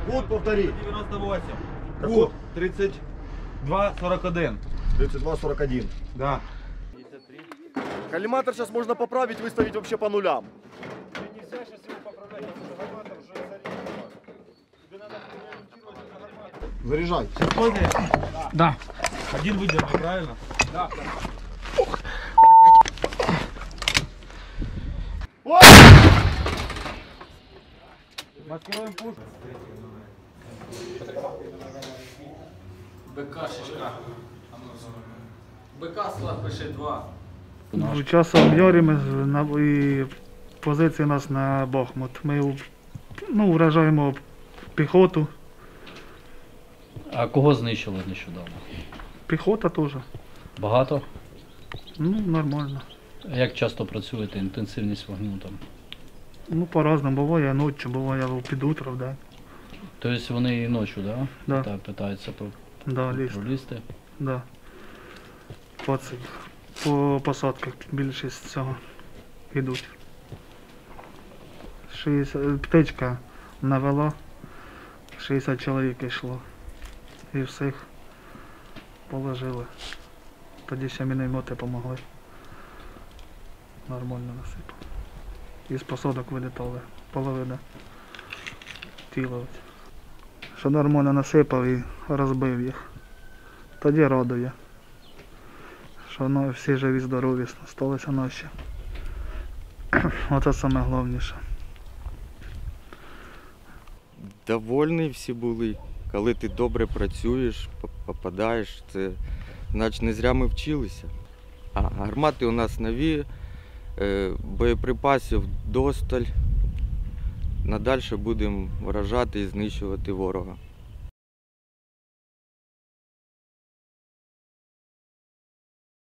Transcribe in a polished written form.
Кут повтори. 98. Какой? Кут 32-41. 32-41. Да. Коллиматор сейчас можно поправить, выставить вообще по нулям. Заряжай. Да. Один выдержал, правильно? Да. Маскируем пушку. БКшечка. БК склад пише 2. Часом Яримо і позиції у нас на Бахмут. Ми вражаємо піхоту. А кого знищили нещодавно? Піхота теж. Багато? Нормально. Як часто працюєте? Інтенсивність вогню там? По-разному. Буває ночі, буває під утро, да. Тобто вони і ночі, да? Да. Так, питаються Да, лізти. пролізти? Да. По посадках більшість цього йдуть. Птичка навела, 60 чоловік йшло. І всіх положили. Тоді ще міномети допомогли. Нормально насипали. Із посадок вилітали. Половина тіла. Що нормально насипав і розбив їх. Тоді радує. Що всі живі, здорові, сталися наші. Оце саме головніше. Довольні всі були. Коли ти добре працюєш, попадаєш, це значить не зря ми вчилися. А гармати у нас нові, боєприпасів досталь. Надальше будемо вражати і знищувати ворога.